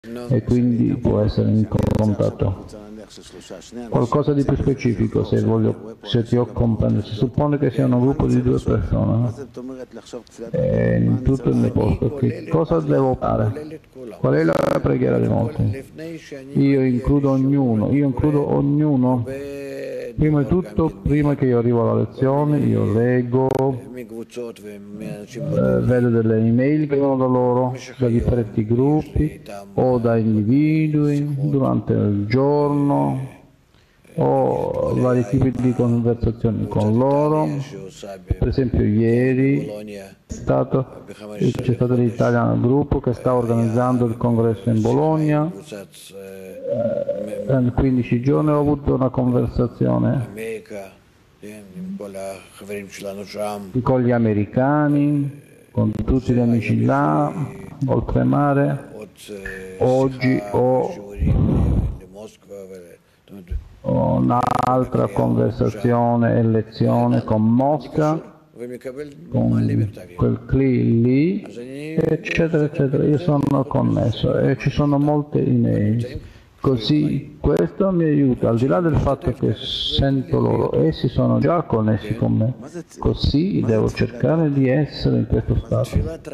e quindi può essere in contatto. Qualcosa di più specifico, se ti ho compreso. Si suppone che sia un gruppo di 2 persone, no? In tutto il mio posto. Che cosa devo fare? Qual è la preghiera di molti? Io includo ognuno. Prima di tutto, prima che io arrivo alla lezione, io leggo, vedo delle email che vengono da loro, da differenti gruppi o da individui durante il giorno, o vari tipi di conversazioni con loro. Per esempio ieri c'è stato l'Italia nel gruppo che sta organizzando il congresso in Bologna. In 15 giorni ho avuto una conversazione con gli americani, con tutti gli amici là, oltremare. Oggi ho un'altra conversazione e lezione con Mosca, con quel CLI lì, eccetera, eccetera. Io sono connesso e ci sono molte email. Così questo mi aiuta, al di là del fatto che sento loro, essi sono già connessi con me, così devo cercare di essere in questo stato.